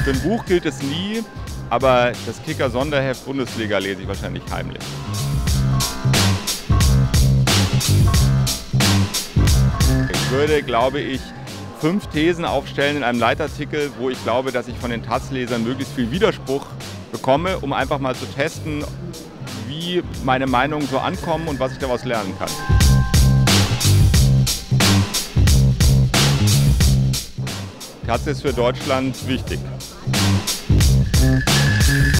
Für ein Buch gilt es nie, aber das Kicker-Sonderheft Bundesliga lese ich wahrscheinlich heimlich. Ich würde, glaube ich, 5 Thesen aufstellen in einem Leitartikel, wo ich glaube, dass ich von den Taz-Lesern möglichst viel Widerspruch bekomme, um einfach mal zu testen, wie meine Meinungen so ankommen und was ich daraus lernen kann. Taz ist für Deutschland wichtig.